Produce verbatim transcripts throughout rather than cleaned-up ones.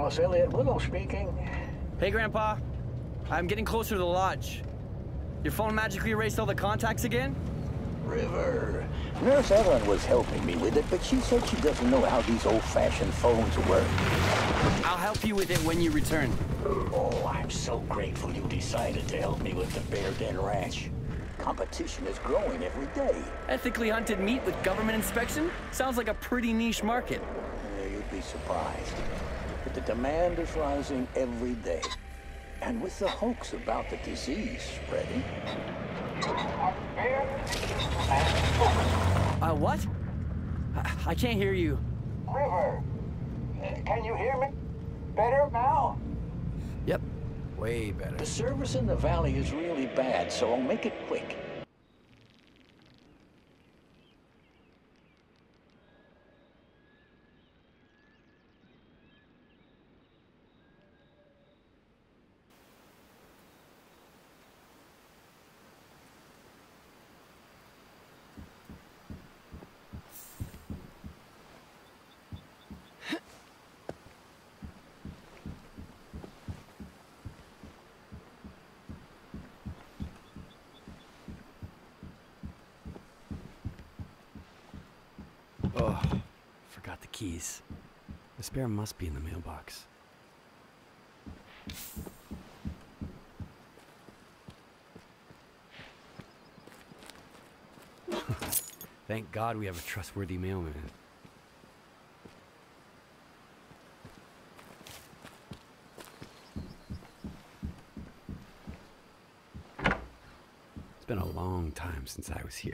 Boss Elliot, Willow speaking. Hey, Grandpa. I'm getting closer to the lodge. Your phone magically erased all the contacts again? River. Nurse Ellen was helping me with it, but she said she doesn't know how these old-fashioned phones work. I'll help you with it when you return. Oh, I'm so grateful you decided to help me with the Bear Den Ranch. Competition is growing every day. Ethically hunted meat with government inspection? Sounds like a pretty niche market. Yeah, you'd be surprised. But the demand is rising every day. And with the hoax about the disease spreading... Uh, what? I, I can't hear you. River, can you hear me better now? Yep, way better. The service in the valley is really bad, so I'll make it quick. Oh, forgot the keys. The spare must be in the mailbox. Thank God we have a trustworthy mailman. It's been a long time since I was here.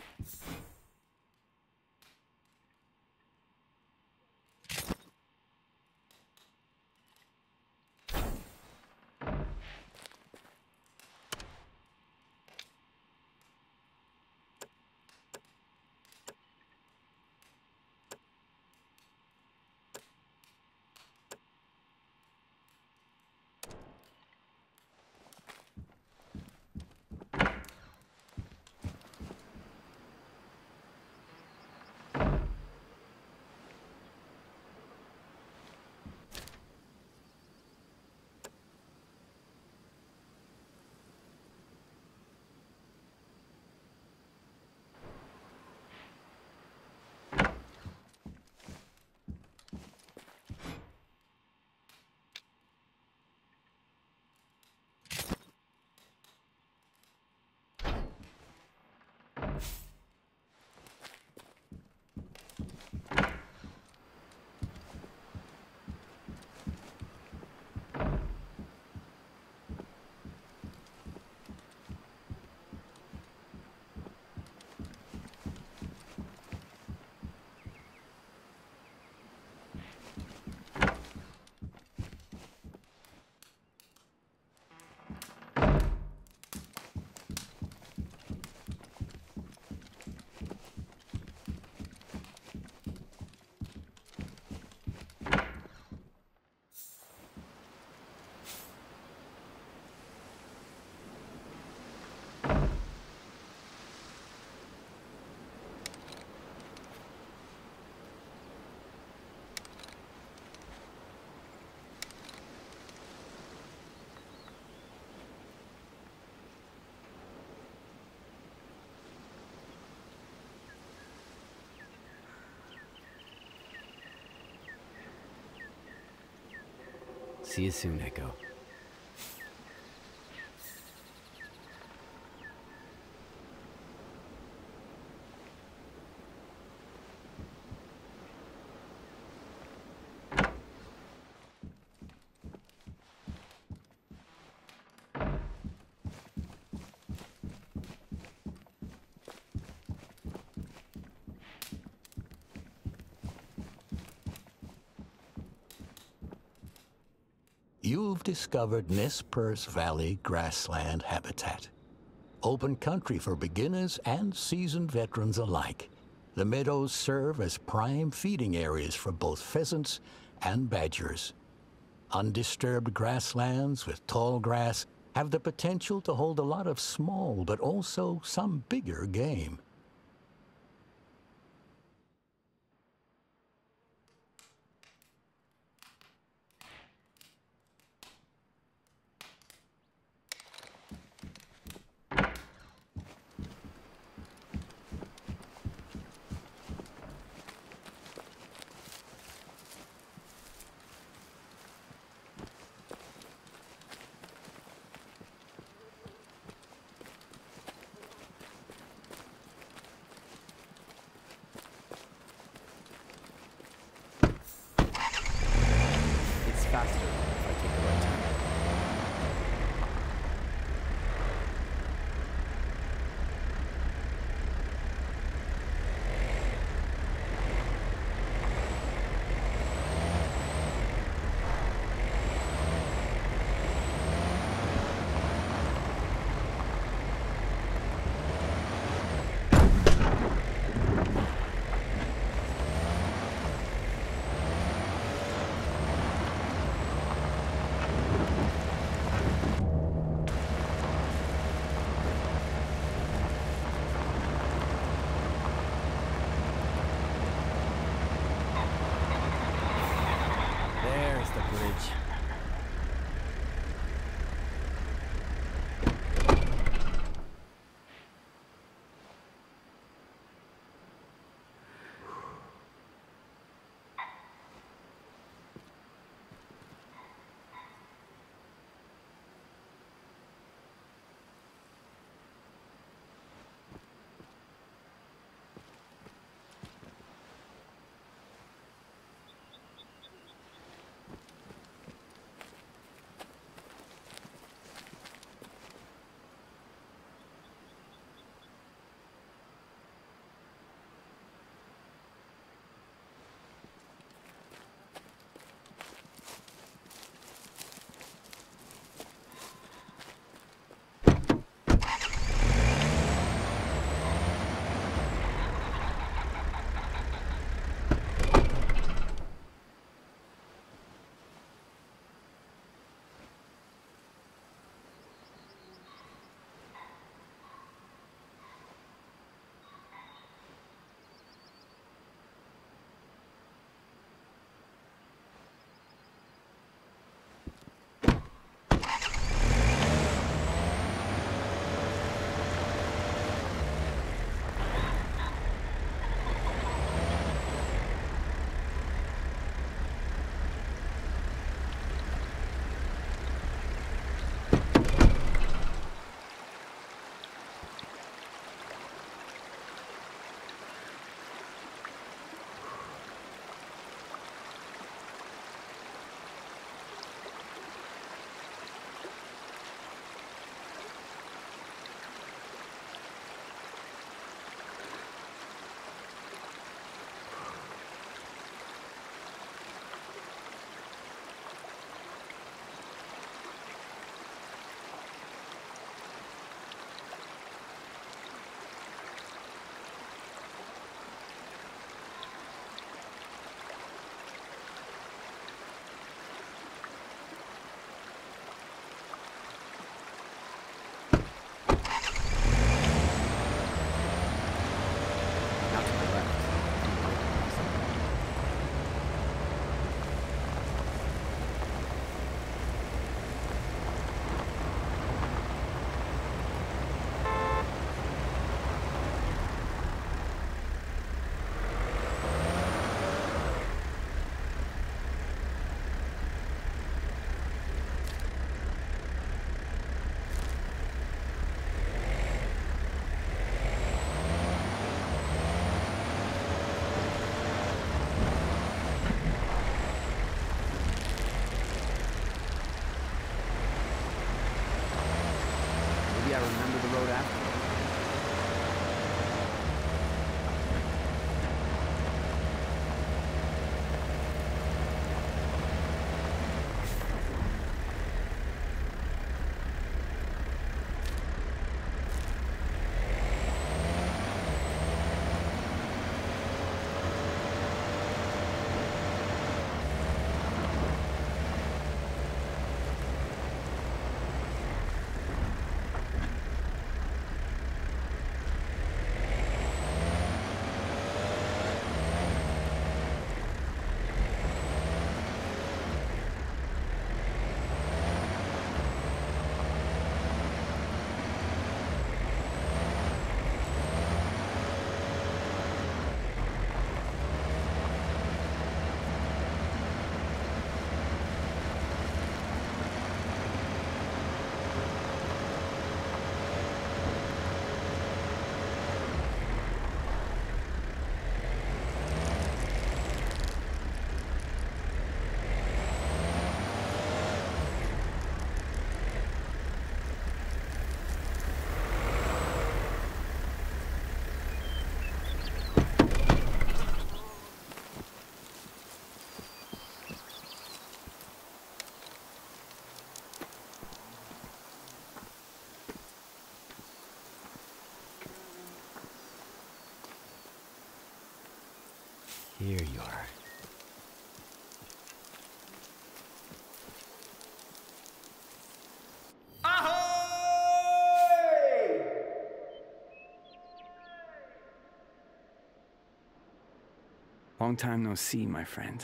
See you soon, Echo. You've discovered Nez Perce Valley grassland habitat. Open country for beginners and seasoned veterans alike. The meadows serve as prime feeding areas for both pheasants and badgers. Undisturbed grasslands with tall grass have the potential to hold a lot of small but also some bigger game. I remember the road after. Here you are. Long time no see, my friend.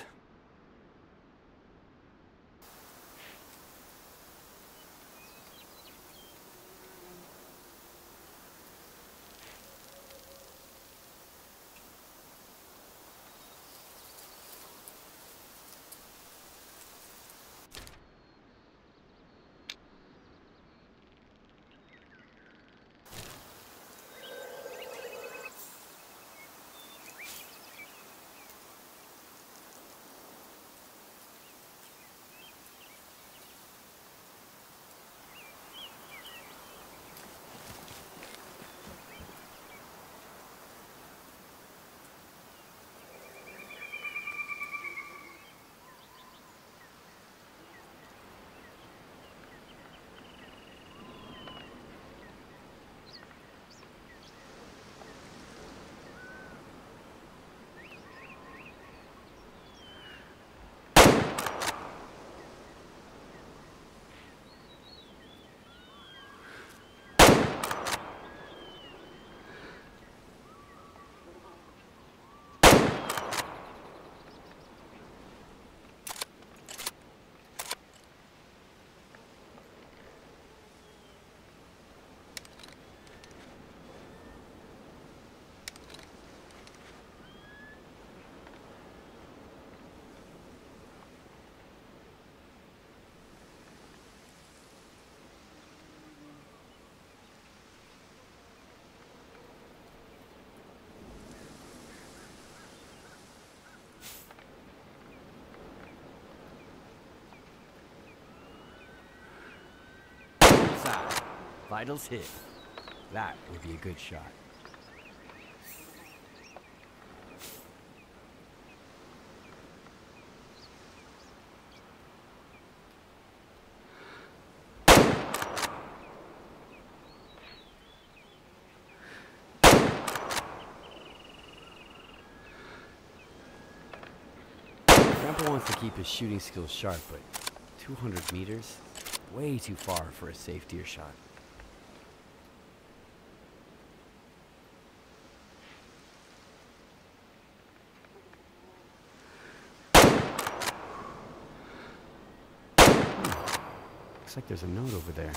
Vitals hit. That would be a good shot. Grandpa wants to keep his shooting skills sharp, but two hundred meters? Way too far for a safe deer shot. Looks like there's a note over there.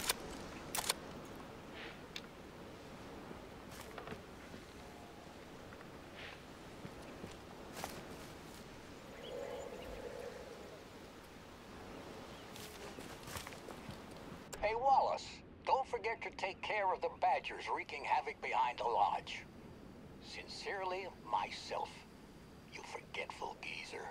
Hey, Wallace, don't forget to take care of the badgers wreaking havoc behind the lodge. Sincerely, myself, you forgetful geezer.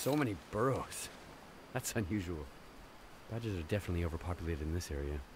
So many burrows. That's unusual. Badgers are definitely overpopulated in this area.